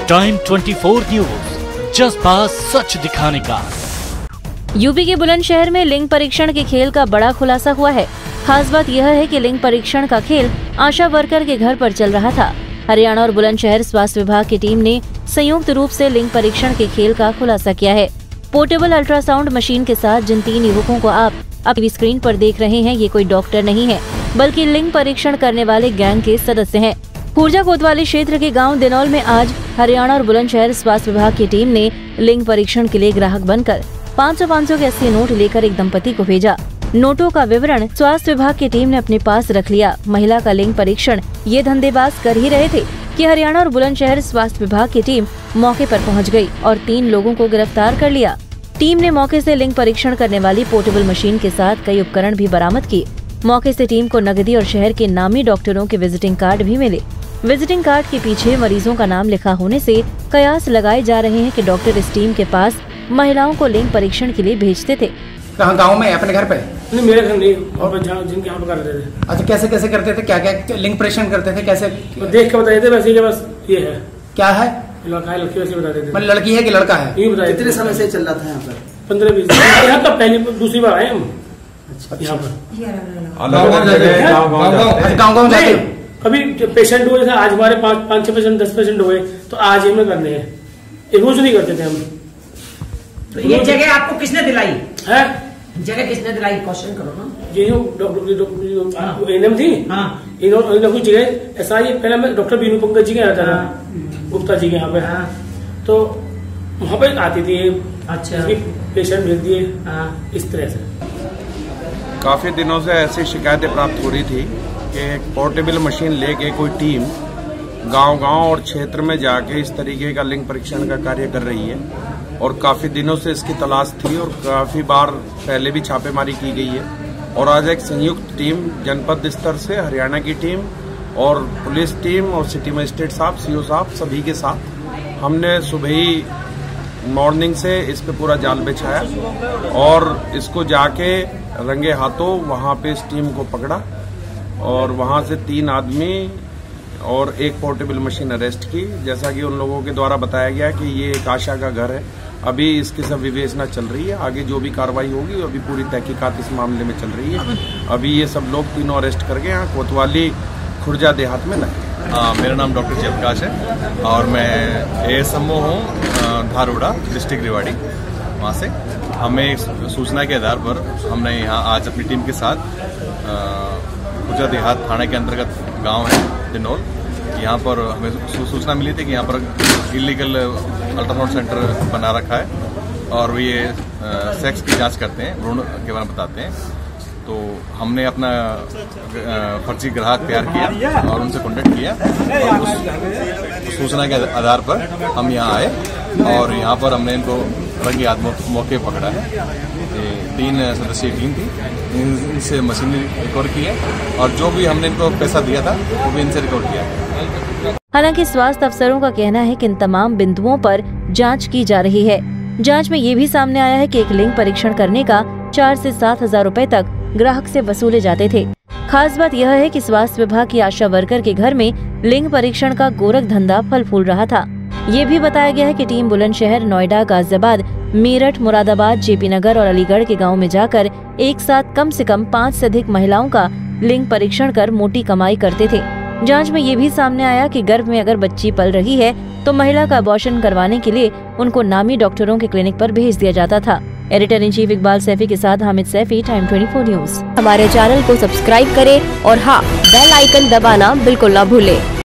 Time 24 news, जज्बा सच दिखाने का। यूपी के बुलंदशहर में लिंग परीक्षण के खेल का बड़ा खुलासा हुआ है। खास बात यह है कि लिंग परीक्षण का खेल आशा वर्कर के घर पर चल रहा था। हरियाणा और बुलंदशहर स्वास्थ्य विभाग की टीम ने संयुक्त रूप से लिंग परीक्षण के खेल का खुलासा किया है। पोर्टेबल अल्ट्रासाउंड मशीन के साथ जिन 3 युवकों को आप अपनी स्क्रीन पर देख रहे हैं, ये कोई डॉक्टर नहीं है, बल्कि लिंग परीक्षण करने वाले गैंग के सदस्य हैं। खुर्जा कोतवाली क्षेत्र के गांव दिनौल में आज हरियाणा और बुलंदशहर स्वास्थ्य विभाग की टीम ने लिंग परीक्षण के लिए ग्राहक बनकर 500-500 के 80 नोट लेकर एक दंपति को भेजा। नोटों का विवरण स्वास्थ्य विभाग की टीम ने अपने पास रख लिया। महिला का लिंग परीक्षण ये धंधेबाज कर ही रहे थे कि हरियाणा और बुलंदशहर स्वास्थ्य विभाग की टीम मौके पर पहुंच गई और 3 लोगों को गिरफ्तार कर लिया। टीम ने मौके से लिंग परीक्षण करने वाली पोर्टेबल मशीन के साथ कई उपकरण भी बरामद किए। मौके से टीम को नगदी और शहर के नामी डॉक्टरों के विजिटिंग कार्ड भी मिले। विजिटिंग कार्ड के पीछे मरीजों का नाम लिखा होने से कयास लगाए जा रहे हैं कि डॉक्टर इस टीम के पास महिलाओं को लिंग परीक्षण के लिए भेजते थे। कहाँ गांव में? अपने घर पे? नहीं, मेरे घर नहीं, और जिनके यहाँ पे करते थे। अच्छा, कैसे कैसे करते थे? क्या क्या लिंग परीक्षण करते थे? कैसे देख के बताते थे? वैसे ही बस ये है। क्या है? लड़का है, लड़की, वैसे बताते थे। मतलब लड़की है कि लड़का है? ये बताते। कितने समय से चल रहा था यहाँ पर? 15-20 यहाँ तो पहली दूसरी बार आए हम यहाँ पर। गाँव जाते? कभी पेशेंट हुए, जैसे आज हमारे 5-6 पेशेंट 10 पेशेंट हुए तो आज ही हमें करने हैं, रोज नहीं करते थे हम। तो ये जगह आपको किसने दिलाई है? जगह किसने दिलाई? क्वेश्चन करो ना। ये डॉक्टर एनएम थी। हाँ। इन्होंने कुछ जगह ऐसा ही, पहले मैं डॉक्टर बीनू पंकज जी के रहता था, गुप्ता जी के यहाँ पे। हाँ। तो वहाँ पे आती थी। अच्छा। पेशेंट भेज दिए। हाँ। इस तरह से काफी दिनों से ऐसी शिकायतें प्राप्त हो रही थी कि एक पोर्टेबल मशीन लेके कोई टीम गांव-गांव और क्षेत्र में जाके इस तरीके का लिंग परीक्षण का कार्य कर रही है और काफी दिनों से इसकी तलाश थी और काफी बार पहले भी छापेमारी की गई है। और आज एक संयुक्त टीम जनपद स्तर से हरियाणा की टीम और पुलिस टीम और सिटी मजिस्ट्रेट साहब, सीओ साहब, सभी के साथ हमने सुबह ही मॉर्निंग से इस पे पूरा जाल बिछाया और इसको जाके रंगे हाथों वहां पे इस टीम को पकड़ा और वहां से 3 आदमी और एक पोर्टेबल मशीन अरेस्ट की। जैसा कि उन लोगों के द्वारा बताया गया कि ये एक आशा का घर है। अभी इसकी सब विवेचना चल रही है, आगे जो भी कार्रवाई होगी अभी पूरी तहकीकात इस मामले में चल रही है। अभी ये सब लोग तीनों अरेस्ट करके यहाँ कोतवाली खुर्जा देहात में लगे। मेरा नाम डॉक्टर जयप्रकाश है और मैं एएसएमओ हूँ धारूड़ा, डिस्ट्रिक्ट रेवाड़ी। वहाँ से हमें सूचना के आधार पर हमने यहाँ आज अपनी टीम के साथ खुर्जा देहात थाने के अंतर्गत गांव है दिनौल, यहाँ पर हमें सूचना मिली थी कि यहाँ पर इलीगल अल्ट्रासाउंड सेंटर बना रखा है और ये सेक्स की जांच करते हैं, भ्रूण के बारे में बताते हैं। तो हमने अपना फर्जी ग्राहक तैयार किया और उनसे कॉन्टेक्ट किया और उस सूचना के आधार पर हम यहाँ आए और यहाँ पर हमने इनको रंगे हाथ मौके पकड़ा है। 3 सदस्यीय टीम थी, इनसे मशीन रिकवर की है और जो भी हमने इनको पैसा दिया था वो भी इनसे रिकवर किया है। हालांकि स्वास्थ्य अफसरों का कहना है कि इन तमाम बिंदुओं पर जांच की जा रही है। जांच में ये भी सामने आया है कि एक लिंग परीक्षण करने का 4 से 7 हजार रुपए तक ग्राहक से वसूले जाते थे। खास बात यह है कि स्वास्थ्य विभाग की आशा वर्कर के घर में लिंग परीक्षण का गोरख धंधा फल फूल रहा था। ये भी बताया गया है कि टीम बुलंदशहर, नोएडा, गाजियाबाद, मेरठ, मुरादाबाद, जेपी नगर और अलीगढ़ के गाँव में जाकर एक साथ कम से कम 5 से अधिक महिलाओं का लिंग परीक्षण कर मोटी कमाई करते थे। जांच में ये भी सामने आया कि गर्भ में अगर बच्ची पल रही है तो महिला का अबॉर्शन करवाने के लिए उनको नामी डॉक्टरों के क्लिनिक पर भेज दिया जाता था। Editor in chief Iqbal Saifi के साथ हामिद सैफी, टाइम 24 न्यूज। हमारे चैनल को सब्सक्राइब करें और हाँ, बेल आइकन दबाना बिल्कुल ना भूलें।